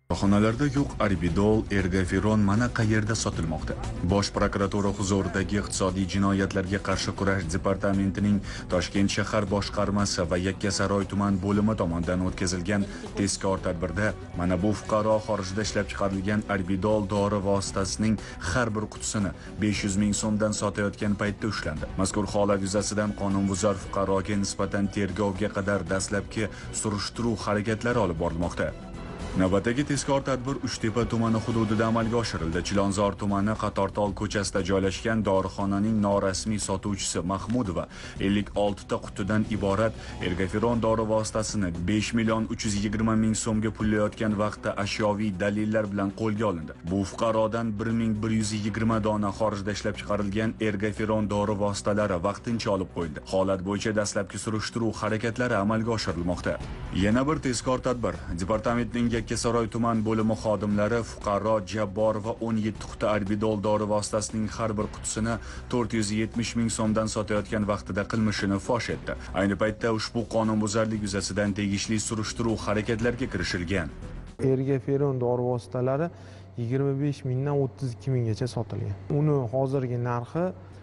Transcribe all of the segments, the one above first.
Korxonalarda yo'q arbidol, ergaferon mana qayerda sotilmoqda. Bosh prokuratura huzuridagi iqtisodiy jinoyatlarga qarshi kurash departamentining Toshkent shahar boshqarmasi va Yakkasaroy tuman bo'limi tomonidan o'tkazilgan tezkor tadbirda mana bu fuqaro xorijda ishlab chiqarilgan arbidol dori vositasining har bir qutisini 500 ming so'mdan sotayotgan paytda ushlandi. Mazkur holat yuzasidan qonunbuzar fuqaroga nisbatan tergovga qadar dastlabki surishtiruv harakatlari olib borilmoqda. Navbatdagi tezkor tadbir Uchtepa tumani hududida amalga oshirildi. Chilonzor tumani Qatortol ko'chasida joylashgan dorixonaning norasmiy sotuvchisi Mahmudova 56 ta qutidan iborat ergaferon dori vositasini 5 million 320 ming so'mga pullayotgan vaqtda ashyoviy dalillar bilan qo'lga olindi. Bu fuqarodan 1120 dona xorijda ishlab chiqarilgan ergaferon dori vositalari vaqtincha olib qo'yildi. Holat bo'yicha dastlabki surishtiruv harakatlari amalga oshirilmoqda. Yana bir tezkor tadbir departamentning Yakkasaroy tuman bo'limi xodimlari fuqaro Jabbor va 17 quti arbidol dori vositasining har bir qutisini 470 ming so'mdan sotayotgan vaqtida qilmishini fosh etdi. Ayni paytda ushbu qonunbuzarlik yuzasidan tegishli surishtiruv harakatlariga kirishilgan. Ergaferon dori vositalari 25 mingdan 32 minggacha sotilgan. Uni hozirgi narxi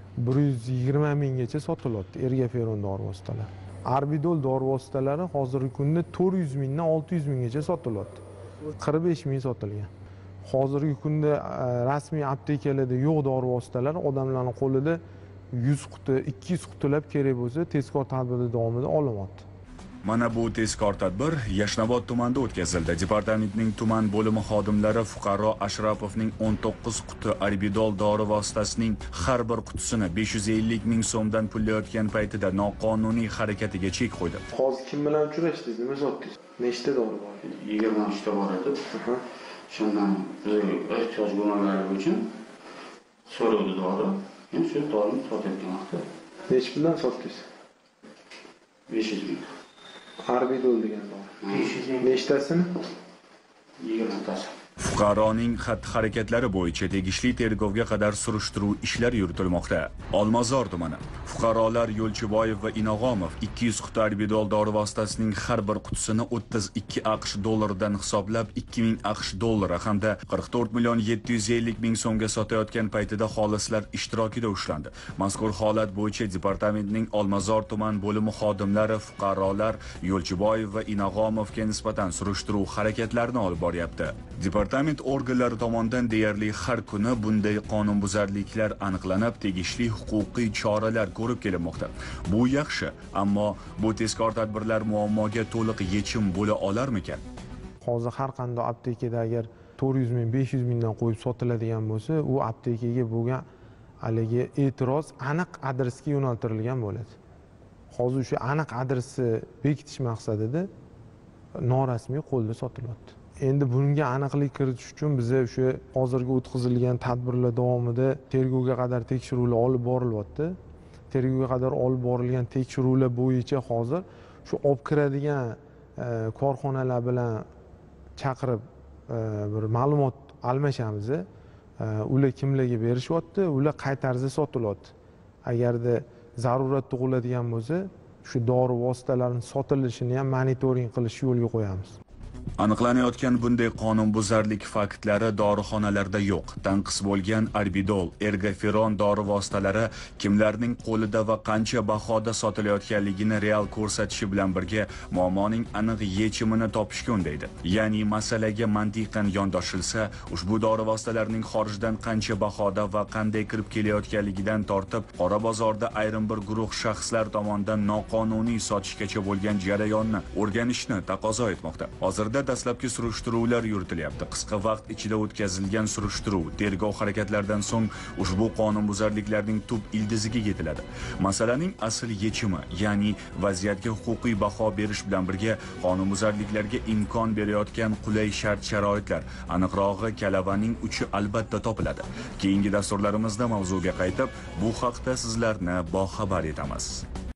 120 minggacha sotilyapti ergaferon dori vositalari. Arbidol dori vositalari hozirgi kunda 400 mingdan 600 minggacha sotilyapti. 45 ming sotilgan. Hozirgi kunda rasmiy aptekalarda yo'q dori vositalari odamlarning qo'lida 100 quti, 200 qutilab kerak bo'lsa, tezkor tadbir davomida olinyapti. Mana bu tezkor tadbir Yashnobod tumanida o'tkazildi. Departamentning tuman bo'limi xodimlari fuqaro Ashrapovning 19 quti arbidol dori vositasining har bir qutisini 550 ming so'mdan pullayotgan paytida noqonuniy harakatiga chek qo'ydi. Hozir kim bilan uchrashdingiz? Nima sotdingiz? Nechta dori bor? 23 ta bor edi. Shundan ehtiyoj bo'lmaganligi uchun so'rovdi dori. Endi shu dorini sotayotgan vaqtda. Nech puldan sotdingiz? 500 ming. Arbidol degan dori. 500 ming. Nechtasini? 20 tasi. Fuqaroning xatti-harakatlari bo'yicha tegishli tergovga qadar surishtiruv ishlari yuritilmoqda. Olmazor tumani fuqarolar Yo'lchiboyev va Inog'omov 200 quti arbidol dori vositasining har bir qutisini 32 AQSh dollaridan hisoblab 2000 AQSh dollari hamda 44 million 750 ming so'mga sotayotgan paytida xolislar ishtirokida ushlandi. Mazkur holat bo'yicha departamentning Olmazor tuman bo'limi xodimlari fuqarolar Yo'lchiboyev va Inog'omovga nisbatan surishtiruv harakatlarini olib boryapti. Departament organlari tomonidan deyarli har kuni bunday qonunbuzarliklar aniqlanib, tegishli huquqiy choralar ko'rib kelinmoqda. Bu yaxshi, ammo bu tezkor tadbirlar muammoga to'liq yechim bo'la olarmikan? Hozir har qanday aptekada agar 400 ming, 500 mingdan qo'yib sotiladigan bo'lsa, u aptekaga bo'lgan haligi e'tiroz aniq adresga yo'naltirilgan bo'ladi. Hozir shu aniq adresni bekitish maqsadida norasmiy qo'lda sotilyapti. Endi bunga aniqlik kiritish uchun biz o'sha hozirgi o'tkazilgan tadbirlar davomida tergovga qadar tekshiruvlar olib borilyapti. Tergovga qadar olib borilgan tekshiruvlar bo'yicha hozir shu olib kiradigan korxonalar bilan chaqirib bir ma'lumot almashamiz. Ular kimlarga berishyapti, ular qay tarzda sotilyapti. Agarda zarurat tug'iladigan bo'lsa, shu dori vositalarining sotilishini ham monitoring qilish yo'lga qo'yamiz. Aniqlanayotgan bunday qonunbuzarlik faktlari dorixonalarda yo'q. Tanqis bo'lgan arbidol, ergaferon dori vositalari kimlarning qo'lida va qancha bahoda sotilayotganligini real ko'rsatishi bilan birga muammoning aniq yechimini topishga undaydi. Ya'ni masalaga mantiqan yondoshilsa, ushbu dori vositalarining xorijdan qancha bahoda va qanday kirib kelayotganligidan tortib, qora bozorda ayrim bir guruh shaxslar tomonidan noqonuniy sotishgacha bo'lgan jarayonni o'rganishni taqozo etmoqda. Hozirda dastlabki surishtiruvlar yuritilyapti. Qisqa vaqt ichida o'tkazilgan surishtiruv, tergov harakatlaridan so'ng ushbu qonunbuzarliklarning tub ildiziga yetiladi. Masalaning asl yechimi, ya'ni vaziyatga huquqiy baho berish bilan birga qonunbuzarliklarga imkon berayotgan qulay shart-sharoitlar, aniqrog'i kalavaning uchi albatta topiladi. Keyingi dasturlarimizda mavzuga qaytib, bu haqda sizlarni boxabar etamiz.